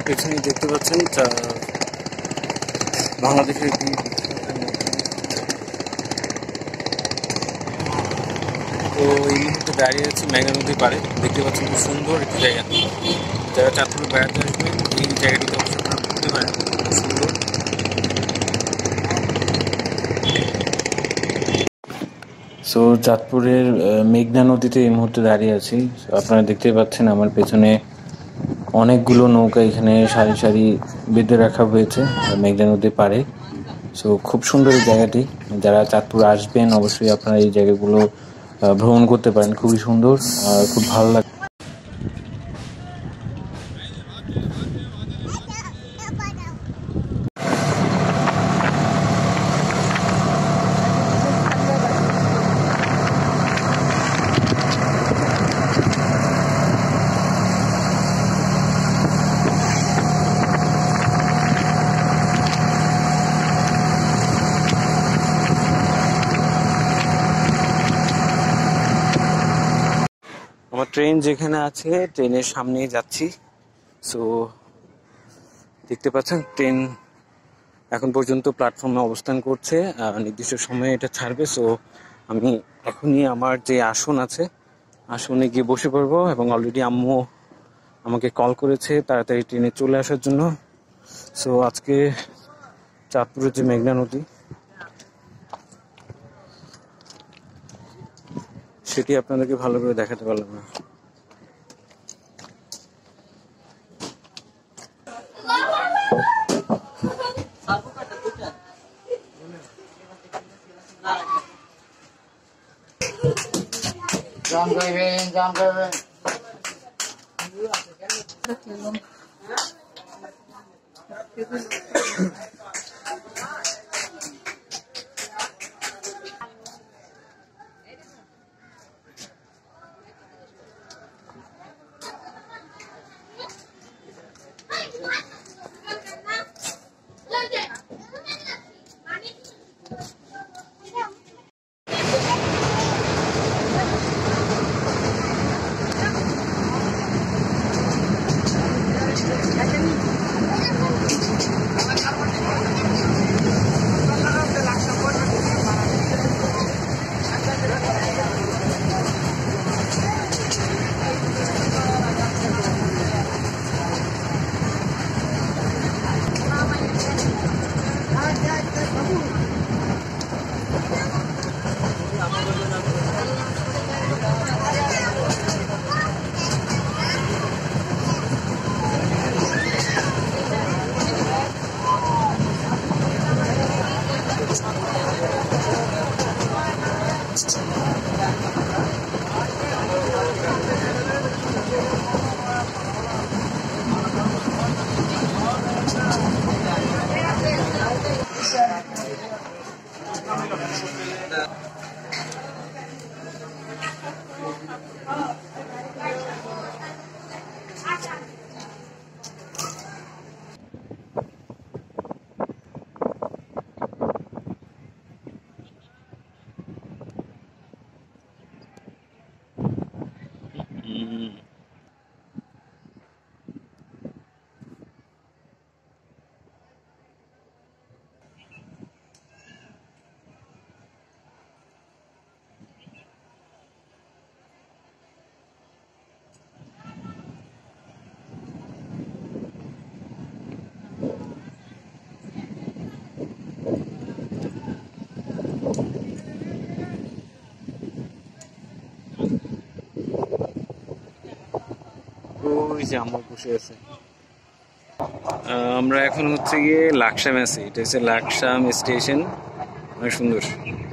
পেছনে দেখতে পাচ্ছেন বাংলাদেশের একটি তো এই মুহূর্তে দাঁড়িয়ে আছি মেঘনা নদীর পাড়ে। দেখতে পাচ্ছেন খুব সুন্দর একটি জায়গা। যারা চাঁদপুরে বেড়াতে আসবেন এই জায়গাটিতে অবশ্যই আপনারা ঘুরতে পারেন, খুব সুন্দর। সো চাঁদপুরের মেঘনা নদীতে এই মুহূর্তে দাঁড়িয়ে আছি। আপনারা দেখতে পাচ্ছেন আমার পেছনে অনেকগুলো নৌকা এখানে সারি সারি বেঁধে রাখা হয়েছে মেঘনা নদীর পাড়ে। সো খুব সুন্দর এই জায়গাটি। যারা চাঁদপুর আসবেন অবশ্যই আপনারা এই জায়গাগুলো ভ্রমণ করতে পারেন, খুবই সুন্দর আর খুব ভালো লাগে। আমার ট্রেন যেখানে আছে ট্রেনের সামনেই যাচ্ছি। সো দেখতে পাচ্ছেন ট্রেন এখন পর্যন্ত প্ল্যাটফর্মে অবস্থান করছে, নির্দিষ্ট সময়ে এটা ছাড়বে। সো আমি এখনই আমার যে আসন আছে আসনে গিয়ে বসে পড়বো, এবং অলরেডি আম্মু আমাকে কল করেছে তাড়াতাড়ি ট্রেনে চলে আসার জন্য। সো আজকে চাঁদপুরের যে মেঘনা নদী সেটি আপনাদেরকে ভালো করে দেখাতে পারলাম না। জাম করবেন ওই যে আম্মু বসে আছে। আমরা এখন হচ্ছে গিয়ে লাকসাম আছি। এটা হচ্ছে লাকসাম স্টেশন, অনেক সুন্দর।